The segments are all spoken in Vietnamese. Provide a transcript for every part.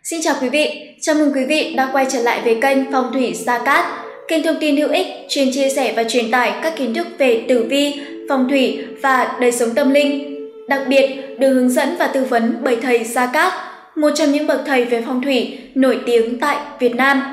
Xin chào quý vị, chào mừng quý vị đã quay trở lại với kênh Phong thủy Gia Cát, kênh thông tin hữu ích chuyên chia sẻ và truyền tải các kiến thức về tử vi, phong thủy và đời sống tâm linh. Đặc biệt, được hướng dẫn và tư vấn bởi thầy Gia Cát, một trong những bậc thầy về phong thủy nổi tiếng tại Việt Nam.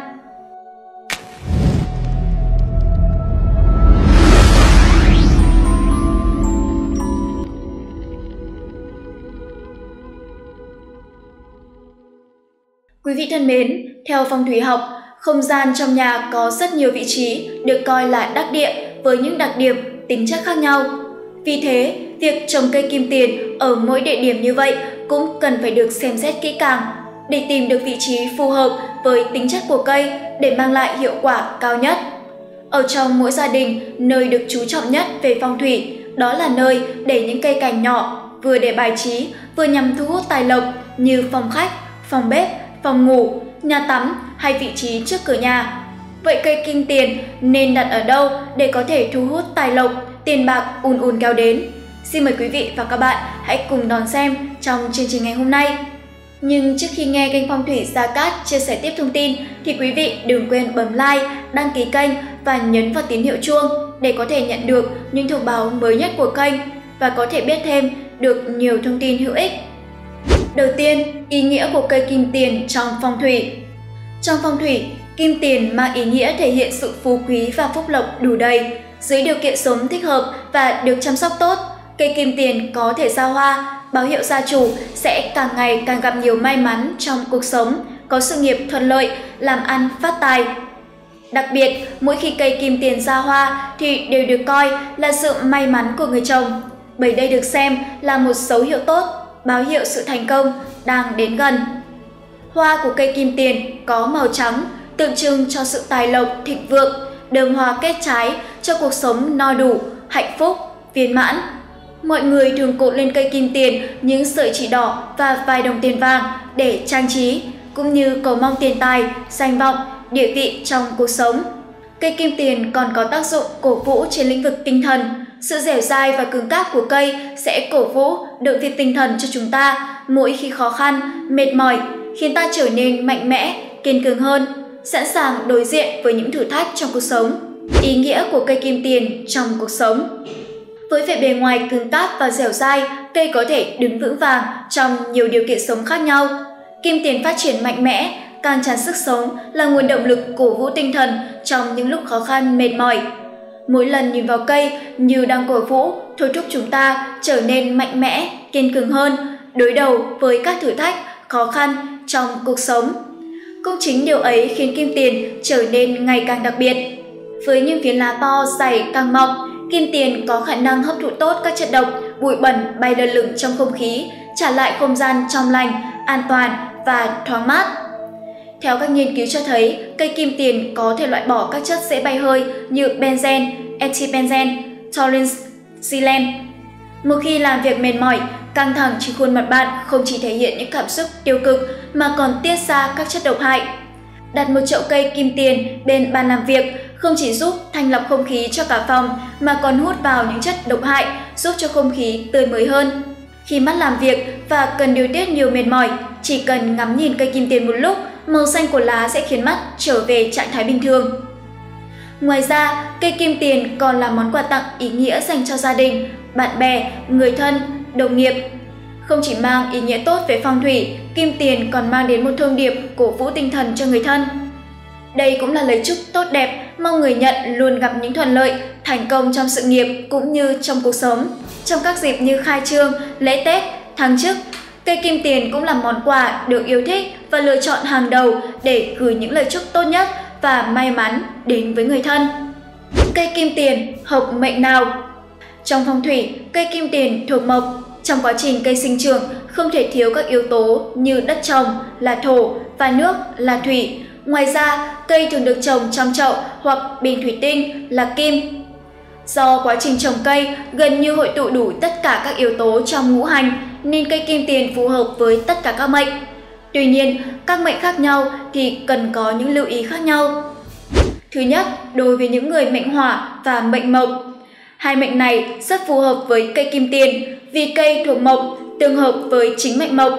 Quý vị thân mến, theo phong thủy học, không gian trong nhà có rất nhiều vị trí được coi là đắc địa với những đặc điểm, tính chất khác nhau. Vì thế, việc trồng cây kim tiền ở mỗi địa điểm như vậy cũng cần phải được xem xét kỹ càng để tìm được vị trí phù hợp với tính chất của cây để mang lại hiệu quả cao nhất. Ở trong mỗi gia đình, nơi được chú trọng nhất về phong thủy đó là nơi để những cây cảnh nhỏ vừa để bài trí vừa nhằm thu hút tài lộc như phòng khách, phòng bếp, phòng ngủ, nhà tắm hay vị trí trước cửa nhà. Vậy cây kim tiền nên đặt ở đâu để có thể thu hút tài lộc, tiền bạc ùn ùn kéo đến? Xin mời quý vị và các bạn hãy cùng đón xem trong chương trình ngày hôm nay. Nhưng trước khi nghe kênh Phong thủy Gia Cát chia sẻ tiếp thông tin thì quý vị đừng quên bấm like, đăng ký kênh và nhấn vào tín hiệu chuông để có thể nhận được những thông báo mới nhất của kênh và có thể biết thêm được nhiều thông tin hữu ích. Đầu tiên, ý nghĩa của cây kim tiền trong phong thủy. Trong phong thủy, kim tiền mang ý nghĩa thể hiện sự phú quý và phúc lộc đủ đầy. Dưới điều kiện sống thích hợp và được chăm sóc tốt, cây kim tiền có thể ra hoa, báo hiệu gia chủ sẽ càng ngày càng gặp nhiều may mắn trong cuộc sống, có sự nghiệp thuận lợi, làm ăn phát tài. Đặc biệt, mỗi khi cây kim tiền ra hoa thì đều được coi là sự may mắn của người trồng, bởi đây được xem là một dấu hiệu tốt, báo hiệu sự thành công đang đến gần. Hoa của cây kim tiền có màu trắng, tượng trưng cho sự tài lộc, thịnh vượng, đơm hoa kết trái cho cuộc sống no đủ, hạnh phúc, viên mãn. Mọi người thường cột lên cây kim tiền những sợi chỉ đỏ và vài đồng tiền vàng để trang trí, cũng như cầu mong tiền tài, danh vọng, địa vị trong cuộc sống. Cây kim tiền còn có tác dụng cổ vũ trên lĩnh vực tinh thần. Sự dẻo dai và cứng cáp của cây sẽ cổ vũ, động viên tinh thần cho chúng ta mỗi khi khó khăn, mệt mỏi, khiến ta trở nên mạnh mẽ, kiên cường hơn, sẵn sàng đối diện với những thử thách trong cuộc sống. Ý nghĩa của cây kim tiền trong cuộc sống. Với vẻ bề ngoài cứng cáp và dẻo dai, cây có thể đứng vững vàng trong nhiều điều kiện sống khác nhau. Kim tiền phát triển mạnh mẽ, can tràn sức sống, là nguồn động lực cổ vũ tinh thần trong những lúc khó khăn mệt mỏi. Mỗi lần nhìn vào cây như đang cổ vũ, thôi thúc chúng ta trở nên mạnh mẽ, kiên cường hơn, đối đầu với các thử thách, khó khăn trong cuộc sống. Cũng chính điều ấy khiến kim tiền trở nên ngày càng đặc biệt. Với những phiến lá to, dày, càng mọng, kim tiền có khả năng hấp thụ tốt các chất độc, bụi bẩn bay lơ lửng trong không khí, trả lại không gian trong lành, an toàn và thoáng mát. Theo các nghiên cứu cho thấy, cây kim tiền có thể loại bỏ các chất dễ bay hơi như benzen, ethylbenzen, toluene, xylen. Một khi làm việc mệt mỏi, căng thẳng trên khuôn mặt bạn không chỉ thể hiện những cảm xúc tiêu cực mà còn tiết ra các chất độc hại. Đặt một chậu cây kim tiền bên bàn làm việc không chỉ giúp thanh lọc không khí cho cả phòng mà còn hút vào những chất độc hại, giúp cho không khí tươi mới hơn. Khi mắt làm việc và cần điều tiết nhiều mệt mỏi, chỉ cần ngắm nhìn cây kim tiền một lúc, màu xanh của lá sẽ khiến mắt trở về trạng thái bình thường. Ngoài ra, cây kim tiền còn là món quà tặng ý nghĩa dành cho gia đình, bạn bè, người thân, đồng nghiệp. Không chỉ mang ý nghĩa tốt về phong thủy, kim tiền còn mang đến một thông điệp cổ vũ tinh thần cho người thân. Đây cũng là lời chúc tốt đẹp, mong người nhận luôn gặp những thuận lợi, thành công trong sự nghiệp cũng như trong cuộc sống. Trong các dịp như khai trương, lễ Tết, thăng chức, cây kim tiền cũng là món quà được yêu thích và lựa chọn hàng đầu để gửi những lời chúc tốt nhất và may mắn đến với người thân. Cây kim tiền hợp mệnh nào? Trong phong thủy, cây kim tiền thuộc mộc. Trong quá trình cây sinh trưởng, không thể thiếu các yếu tố như đất trồng là thổ và nước là thủy. Ngoài ra, cây thường được trồng trong chậu hoặc bình thủy tinh là kim. Do quá trình trồng cây gần như hội tụ đủ tất cả các yếu tố trong ngũ hành, nên cây kim tiền phù hợp với tất cả các mệnh. Tuy nhiên, các mệnh khác nhau thì cần có những lưu ý khác nhau. Thứ nhất, đối với những người mệnh hỏa và mệnh mộc, hai mệnh này rất phù hợp với cây kim tiền vì cây thuộc mộc tương hợp với chính mệnh mộc.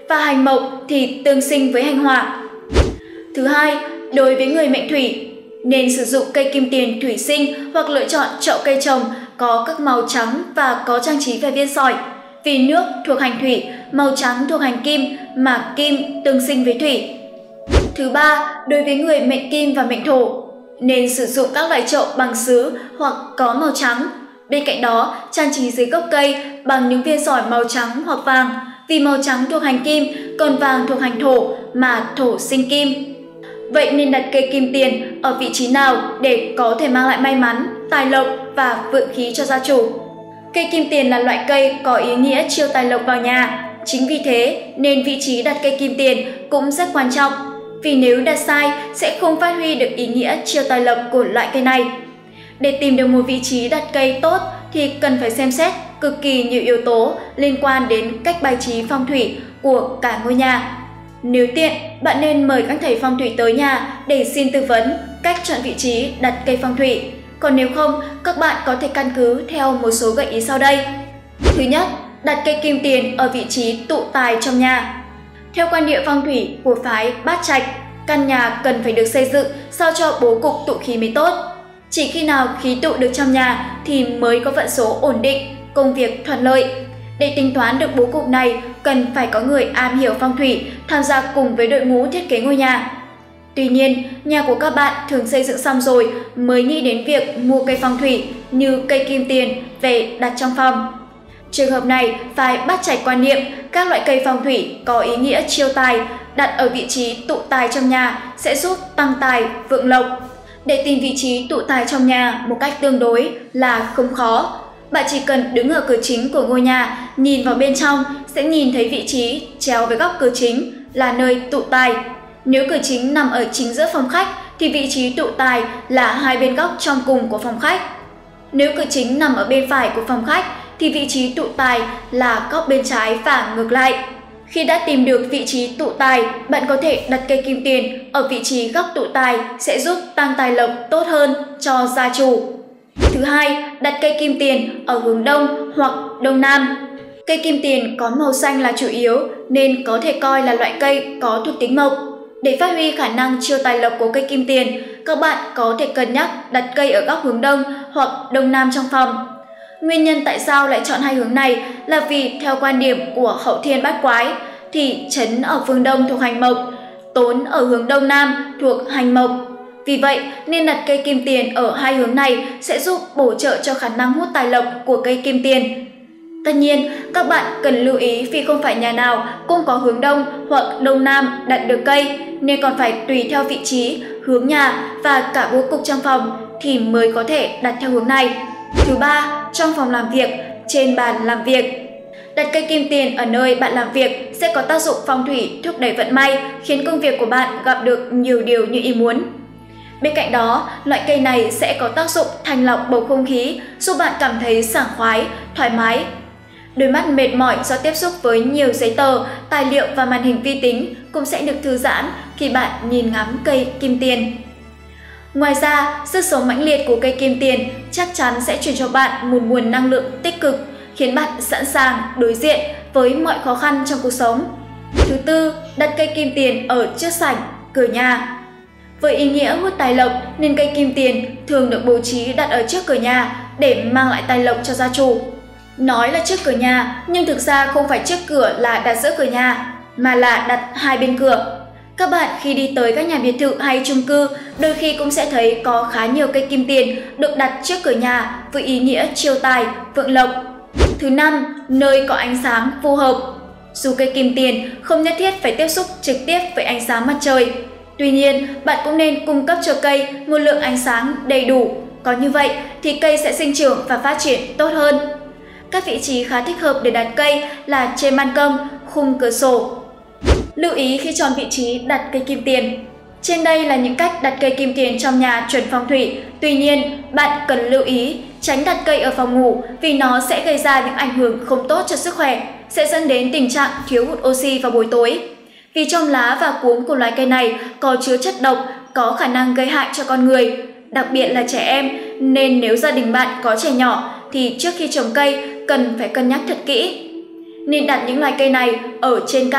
và hành mộc thì tương sinh với hành hỏa. Thứ hai, đối với người mệnh thủy, nên sử dụng cây kim tiền thủy sinh hoặc lựa chọn chậu cây trồng có các màu trắng và có trang trí về viên sỏi. Vì nước thuộc hành thủy, màu trắng thuộc hành kim mà kim tương sinh với thủy. Thứ ba, đối với người mệnh kim và mệnh thổ, nên sử dụng các loại chậu bằng sứ hoặc có màu trắng. Bên cạnh đó, trang trí dưới gốc cây bằng những viên sỏi màu trắng hoặc vàng, vì màu trắng thuộc hành kim, còn vàng thuộc hành thổ mà thổ sinh kim. Vậy nên đặt cây kim tiền ở vị trí nào để có thể mang lại may mắn, tài lộc và vượng khí cho gia chủ? Cây kim tiền là loại cây có ý nghĩa chiêu tài lộc vào nhà. Chính vì thế nên vị trí đặt cây kim tiền cũng rất quan trọng. Vì nếu đặt sai sẽ không phát huy được ý nghĩa chiêu tài lộc của loại cây này. Để tìm được một vị trí đặt cây tốt thì cần phải xem xét cực kỳ nhiều yếu tố liên quan đến cách bài trí phong thủy của cả ngôi nhà. Nếu tiện, bạn nên mời các thầy phong thủy tới nhà để xin tư vấn cách chọn vị trí đặt cây phong thủy. Còn nếu không, các bạn có thể căn cứ theo một số gợi ý sau đây. Thứ nhất, đặt cây kim tiền ở vị trí tụ tài trong nhà. Theo quan niệm phong thủy của phái Bát Trạch, căn nhà cần phải được xây dựng sao cho bố cục tụ khí mới tốt. Chỉ khi nào khí tụ được trong nhà thì mới có vận số ổn định, công việc thuận lợi. Để tính toán được bố cục này, cần phải có người am hiểu phong thủy tham gia cùng với đội ngũ thiết kế ngôi nhà. Tuy nhiên, nhà của các bạn thường xây dựng xong rồi mới nghĩ đến việc mua cây phong thủy như cây kim tiền về đặt trong phòng. Trường hợp này, phái Bát Trạch quan niệm các loại cây phong thủy có ý nghĩa chiêu tài đặt ở vị trí tụ tài trong nhà sẽ giúp tăng tài, vượng lộc. Để tìm vị trí tụ tài trong nhà một cách tương đối là không khó. Bạn chỉ cần đứng ở cửa chính của ngôi nhà, nhìn vào bên trong sẽ nhìn thấy vị trí chéo với góc cửa chính là nơi tụ tài. Nếu cửa chính nằm ở chính giữa phòng khách thì vị trí tụ tài là hai bên góc trong cùng của phòng khách. Nếu cửa chính nằm ở bên phải của phòng khách thì vị trí tụ tài là góc bên trái và ngược lại. Khi đã tìm được vị trí tụ tài, bạn có thể đặt cây kim tiền ở vị trí góc tụ tài sẽ giúp tăng tài lộc tốt hơn cho gia chủ. Thứ hai, đặt cây kim tiền ở hướng đông hoặc đông nam. Cây kim tiền có màu xanh là chủ yếu nên có thể coi là loại cây có thuộc tính mộc. Để phát huy khả năng chiêu tài lộc của cây kim tiền, các bạn có thể cân nhắc đặt cây ở góc hướng đông hoặc đông nam trong phòng. Nguyên nhân tại sao lại chọn hai hướng này là vì theo quan điểm của Hậu Thiên Bát Quái thì trấn ở phương đông thuộc hành mộc, tốn ở hướng đông nam thuộc hành mộc. Vì vậy nên đặt cây kim tiền ở hai hướng này sẽ giúp bổ trợ cho khả năng hút tài lộc của cây kim tiền. Tất nhiên, các bạn cần lưu ý vì không phải nhà nào cũng có hướng đông hoặc đông nam đặt được cây, nên còn phải tùy theo vị trí, hướng nhà và cả bố cục trong phòng thì mới có thể đặt theo hướng này. Thứ ba, trong phòng làm việc, trên bàn làm việc. Đặt cây kim tiền ở nơi bạn làm việc sẽ có tác dụng phong thủy thúc đẩy vận may, khiến công việc của bạn gặp được nhiều điều như ý muốn. Bên cạnh đó, loại cây này sẽ có tác dụng thanh lọc bầu không khí, giúp bạn cảm thấy sảng khoái, thoải mái. Đôi mắt mệt mỏi do tiếp xúc với nhiều giấy tờ, tài liệu và màn hình vi tính cũng sẽ được thư giãn khi bạn nhìn ngắm cây kim tiền. Ngoài ra, sức sống mãnh liệt của cây kim tiền chắc chắn sẽ truyền cho bạn một nguồn năng lượng tích cực, khiến bạn sẵn sàng đối diện với mọi khó khăn trong cuộc sống. Thứ tư, đặt cây kim tiền ở trước sảnh, cửa nhà. Với ý nghĩa hút tài lộc nên cây kim tiền thường được bố trí đặt ở trước cửa nhà để mang lại tài lộc cho gia chủ. Nói là trước cửa nhà nhưng thực ra không phải trước cửa là đặt giữa cửa nhà, mà là đặt hai bên cửa. Các bạn khi đi tới các nhà biệt thự hay chung cư, đôi khi cũng sẽ thấy có khá nhiều cây kim tiền được đặt trước cửa nhà với ý nghĩa chiêu tài, vượng lộc. Thứ năm, nơi có ánh sáng phù hợp. Dù cây kim tiền không nhất thiết phải tiếp xúc trực tiếp với ánh sáng mặt trời, tuy nhiên bạn cũng nên cung cấp cho cây một lượng ánh sáng đầy đủ. Có như vậy thì cây sẽ sinh trưởng và phát triển tốt hơn. Các vị trí khá thích hợp để đặt cây là trên ban công, khung cửa sổ. Lưu ý khi chọn vị trí đặt cây kim tiền. Trên đây là những cách đặt cây kim tiền trong nhà chuẩn phong thủy. Tuy nhiên, bạn cần lưu ý tránh đặt cây ở phòng ngủ vì nó sẽ gây ra những ảnh hưởng không tốt cho sức khỏe, sẽ dẫn đến tình trạng thiếu hụt oxy vào buổi tối. Vì trong lá và cuống của loài cây này có chứa chất độc có khả năng gây hại cho con người, đặc biệt là trẻ em, nên nếu gia đình bạn có trẻ nhỏ thì trước khi trồng cây cần phải cân nhắc thật kỹ. Nên đặt những loài cây này ở trên cao,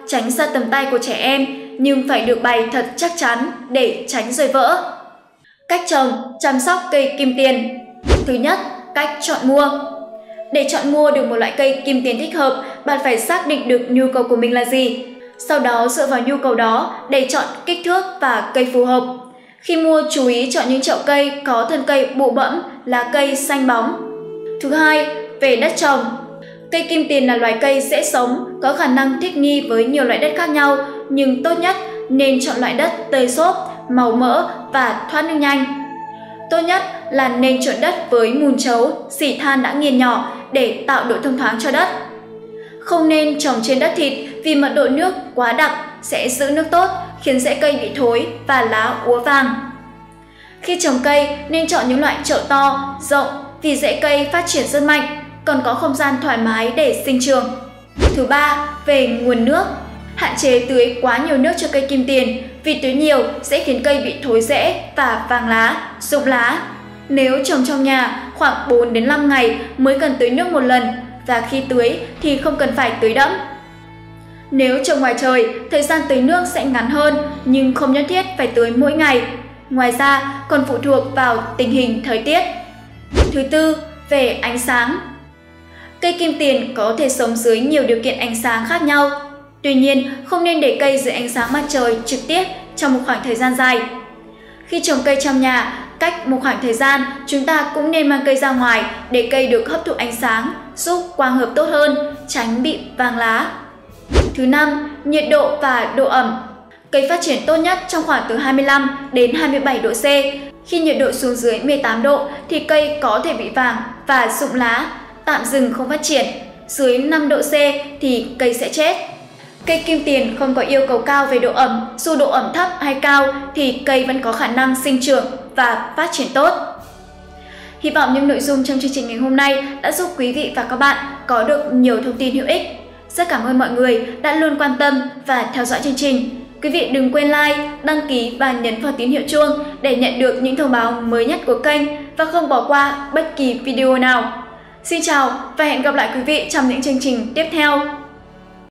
tránh xa tầm tay của trẻ em, nhưng phải được bày thật chắc chắn để tránh rơi vỡ. Cách trồng, chăm sóc cây kim tiền. Thứ nhất, cách chọn mua. Để chọn mua được một loại cây kim tiền thích hợp, bạn phải xác định được nhu cầu của mình là gì. Sau đó dựa vào nhu cầu đó để chọn kích thước và cây phù hợp. Khi mua, chú ý chọn những chậu cây có thân cây bụ bẫm, lá cây xanh bóng. Thứ hai, về đất trồng. Cây kim tiền là loài cây dễ sống, có khả năng thích nghi với nhiều loại đất khác nhau, nhưng tốt nhất nên chọn loại đất tơi xốp, màu mỡ và thoát nước nhanh. Tốt nhất là nên chọn đất với mùn chấu, xỉ than đã nghiền nhỏ để tạo độ thông thoáng cho đất. Không nên trồng trên đất thịt vì mật độ nước quá đặc sẽ giữ nước tốt, khiến rễ cây bị thối và lá úa vàng. Khi trồng cây nên chọn những loại chậu to, rộng vì rễ cây phát triển rất mạnh, còn có không gian thoải mái để sinh trưởng. Thứ ba, về nguồn nước. Hạn chế tưới quá nhiều nước cho cây kim tiền vì tưới nhiều sẽ khiến cây bị thối rễ và vàng lá, rụng lá. Nếu trồng trong nhà, khoảng 4 đến 5 ngày mới cần tưới nước một lần và khi tưới thì không cần phải tưới đẫm. Nếu trồng ngoài trời, thời gian tưới nước sẽ ngắn hơn nhưng không nhất thiết phải tưới mỗi ngày. Ngoài ra, còn phụ thuộc vào tình hình thời tiết. Thứ tư, về ánh sáng. Cây kim tiền có thể sống dưới nhiều điều kiện ánh sáng khác nhau. Tuy nhiên, không nên để cây dưới ánh sáng mặt trời trực tiếp trong một khoảng thời gian dài. Khi trồng cây trong nhà, cách một khoảng thời gian, chúng ta cũng nên mang cây ra ngoài để cây được hấp thụ ánh sáng, giúp quang hợp tốt hơn, tránh bị vàng lá. Thứ năm, nhiệt độ và độ ẩm. Cây phát triển tốt nhất trong khoảng từ 25 đến 27 độ C. Khi nhiệt độ xuống dưới 18 độ thì cây có thể bị vàng và rụng lá, tạm dừng không phát triển. Dưới 5 độ C thì cây sẽ chết. Cây kim tiền không có yêu cầu cao về độ ẩm, dù độ ẩm thấp hay cao thì cây vẫn có khả năng sinh trưởng và phát triển tốt. Hy vọng những nội dung trong chương trình ngày hôm nay đã giúp quý vị và các bạn có được nhiều thông tin hữu ích. Rất cảm ơn mọi người đã luôn quan tâm và theo dõi chương trình. Quý vị đừng quên like, đăng ký và nhấn vào tín hiệu chuông để nhận được những thông báo mới nhất của kênh và không bỏ qua bất kỳ video nào. Xin chào và hẹn gặp lại quý vị trong những chương trình tiếp theo.